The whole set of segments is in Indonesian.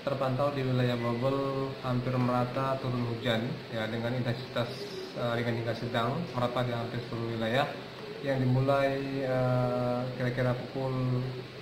terpantau di wilayah Bogor hampir merata turun hujan ya dengan intensitas ringan hingga sedang merata di hampir seluruh wilayah yang dimulai kira-kira pukul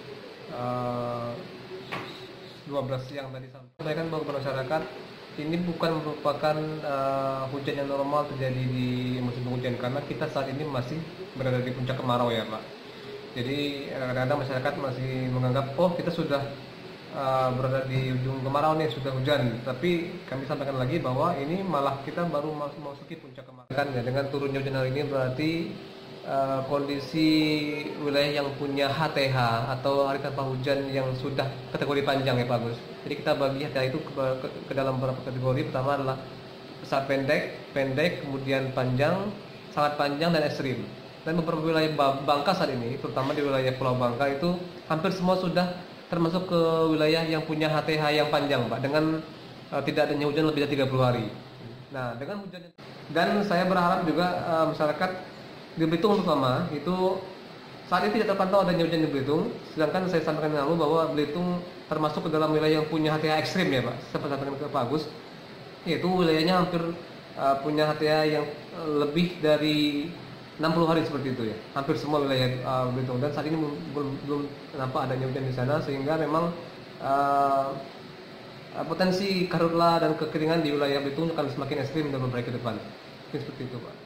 12 siang tadi. Sampaikan bahwa masyarakat ini bukan merupakan hujan yang normal terjadi di musim penghujan karena kita saat ini masih berada di puncak kemarau ya Pak. Jadi kadang-kadang masyarakat masih menganggap kita sudah berada di ujung kemarau nih, sudah hujan. Tapi kami sampaikan lagi bahwa ini malah kita baru memasuki puncak kemarau. Kan ya, dengan turunnya hujan hari ini berarti kondisi wilayah yang punya HTH atau hari tanpa hujan yang sudah kategori panjang ya Pak Agus. Jadi kita bagi HTH itu ke dalam beberapa kategori. Pertama adalah besar pendek, kemudian panjang, sangat panjang dan ekstrim. Dan beberapa wilayah Bangka saat ini, terutama di wilayah Pulau Bangka itu hampir semua sudah termasuk ke wilayah yang punya HTH yang panjang Pak, dengan tidak adanya hujan lebih dari 30 hari. Nah, dengan hujan dan saya berharap juga masyarakat di Belitung terutama itu saat ini tidak terpantau adanya hujan di Belitung, sedangkan saya sampaikan lalu bahwa Belitung termasuk ke dalam wilayah yang punya HTH ekstrim ya Pak. Saya sampaikan ke Pak Agus, yaitu wilayahnya hampir punya HTH yang lebih dari 60 hari seperti itu ya, hampir semua wilayah Belitung, dan saat ini belum nampak adanya hujan di sana, sehingga memang potensi karhutla dan kekeringan di wilayah Belitung akan semakin ekstrim dalam beberapa hari ke depan. Mungkin seperti itu Pak.